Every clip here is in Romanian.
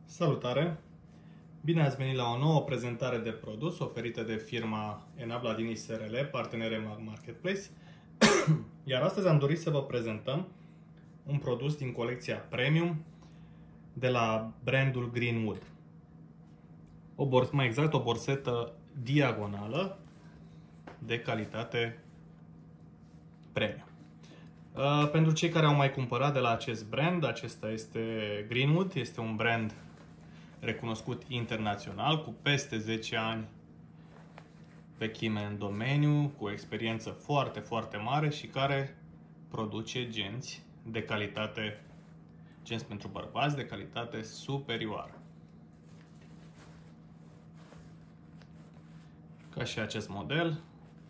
Salutare! Bine ați venit la o nouă prezentare de produs oferită de firma Enabladini SRL, partenere Marketplace. Iar astăzi am dorit să vă prezentăm un produs din colecția Premium de la brandul Greenwood. Mai exact, o borsetă diagonală de calitate premium. Pentru cei care au mai cumpărat de la acest brand, acesta este Greenwood, este un brand recunoscut internațional, cu peste 10 ani vechime în domeniu, cu o experiență foarte, foarte mare și care produce genți de calitate, genți pentru bărbați de calitate superioară. Ca și acest model,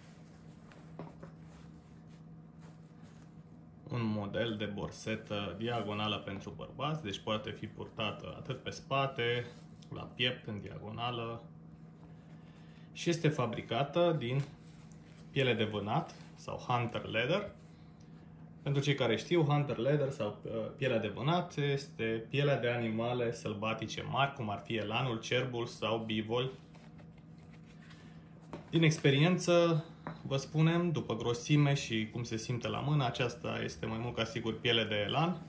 un model de borsetă diagonală pentru bărbați, deci poate fi purtată atât pe spate, la piept în diagonală, și este fabricată din piele de vânat sau hunter leather. Pentru cei care știu, hunter leather sau pielea de vânat este pielea de animale sălbatice mari, cum ar fi elanul, cerbul sau bivol. Din experiență vă spunem, după grosime și cum se simte la mână, aceasta este mai mult ca sigur piele de elan.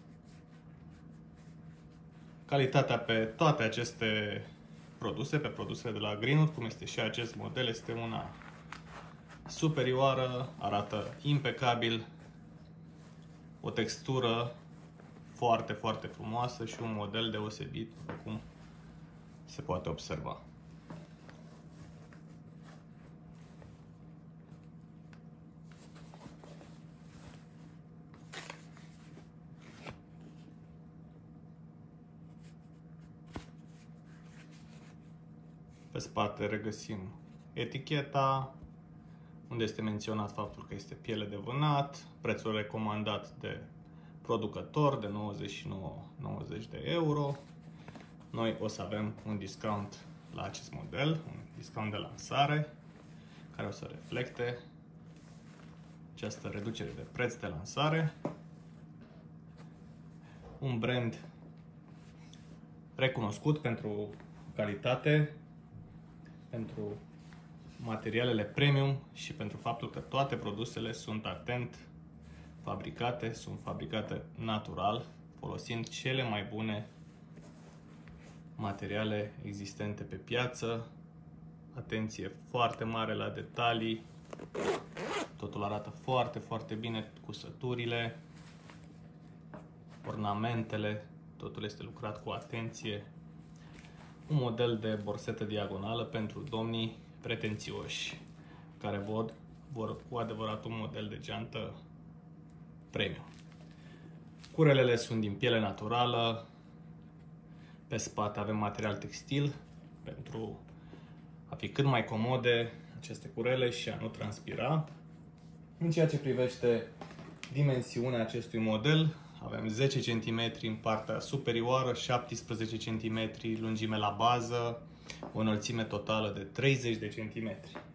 Calitatea pe toate aceste produse, pe produsele de la Greenwood, cum este și acest model, este una superioară, arată impecabil, o textură foarte, foarte frumoasă și un model deosebit, cum se poate observa. Pe spate regăsim eticheta, unde este menționat faptul că este piele de vânat, prețul recomandat de producător de 99,90 de euro. Noi o să avem un discount la acest model, un discount de lansare, care o să reflecte această reducere de preț de lansare. Un brand recunoscut pentru calitate, pentru materialele premium și pentru faptul că toate produsele sunt atent fabricate, sunt fabricate natural, folosind cele mai bune materiale existente pe piață. Atenție foarte mare la detalii, totul arată foarte, foarte bine, cusăturile, ornamentele, totul este lucrat cu atenție. Un model de borsetă diagonală pentru domnii pretențioși, care vor cu adevărat un model de geantă premium. Curelele sunt din piele naturală, pe spate avem material textil pentru a fi cât mai comode aceste curele și a nu transpira. În ceea ce privește dimensiunea acestui model, avem 10 cm în partea superioară, 17 cm lungime la bază, o înălțime totală de 30 de cm.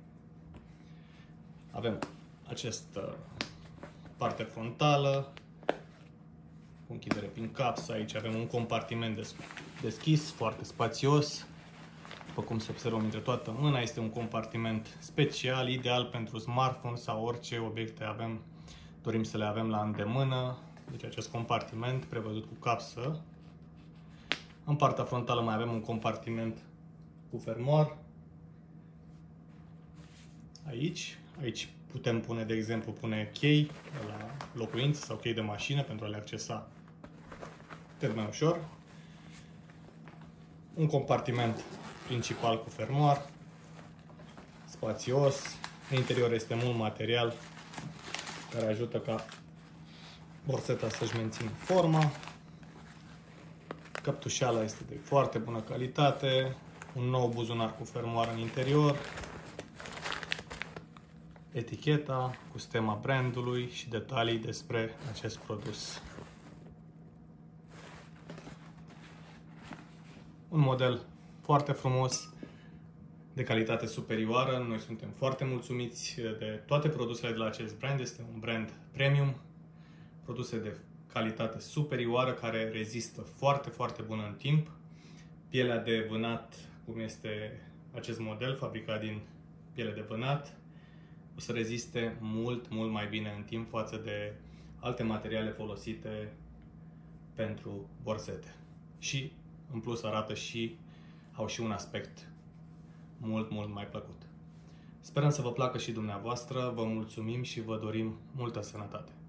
Avem această parte frontală, cu închidere prin capsă. Aici avem un compartiment deschis, foarte spațios. După cum se observă între toată mâna, este un compartiment special, ideal pentru smartphone sau orice obiecte dorim să le avem la îndemână. Deci acest compartiment prevăzut cu capsă. În partea frontală mai avem un compartiment cu fermoar. Aici putem pune, de exemplu, chei la locuință sau chei de mașină pentru a le accesa cât mai ușor. Un compartiment principal cu fermoar, spațios. În interior este mult material care ajută ca borseta să-și mențină forma. Căptușeala este de foarte bună calitate. Un nou buzunar cu fermoar în interior. Eticheta cu stema brandului și detalii despre acest produs. Un model foarte frumos, de calitate superioară. Noi suntem foarte mulțumiți de toate produsele de la acest brand. Este un brand premium, produse de calitate superioară care rezistă foarte, foarte bună în timp. pielea de vânat, cum este acest model fabricat din piele de vânat, o să reziste mult mai bine în timp față de alte materiale folosite pentru borsete. Și în plus au și un aspect mult mai plăcut. Sperăm să vă placă și dumneavoastră, vă mulțumim și vă dorim multă sănătate!